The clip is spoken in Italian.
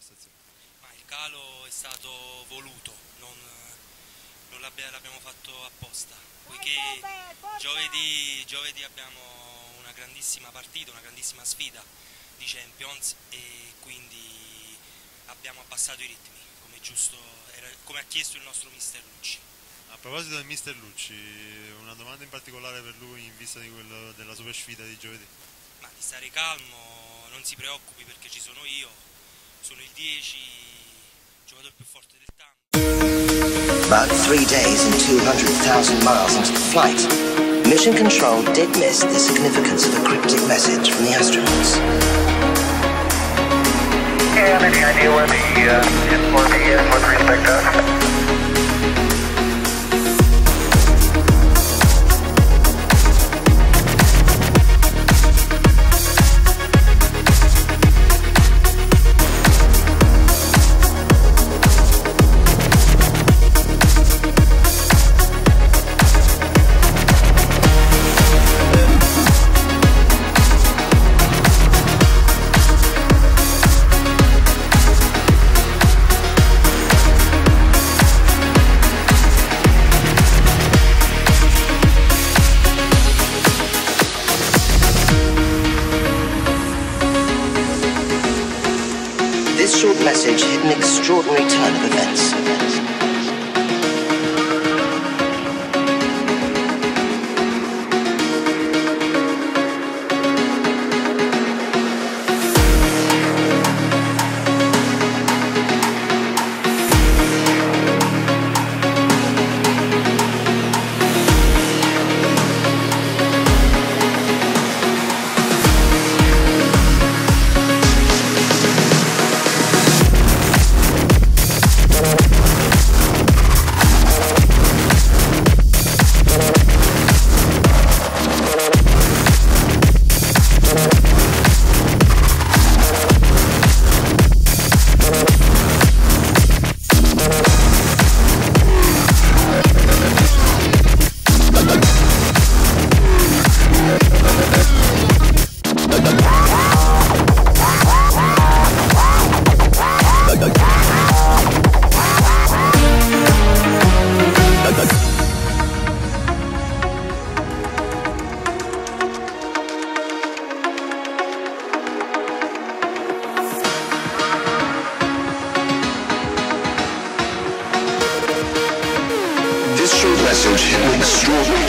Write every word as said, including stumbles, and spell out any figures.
prestazioni? Ma il calo è stato voluto, non, non l'abbiamo fatto apposta, poiché giovedì, giovedì abbiamo una grandissima partita, una grandissima sfida di Champions e quindi abbiamo abbassato i ritmi, come, giusto, era, come ha chiesto il nostro mister Lucci. A proposito del mister Lucci, una domanda in particolare per lui in vista di quello, della super sfida di giovedì? Ma di stare calmo, non si preoccupi perché ci sono io, sono il dieci, giocatore più forte del tanto. About three days and two hundred thousand miles into the flight, Mission Control did miss the significance of a cryptic message from the astronauts. Do you have any idea where the uh, informing is with respect to us? This short message hit an extraordinary turn of events. This short message hit an extraordinary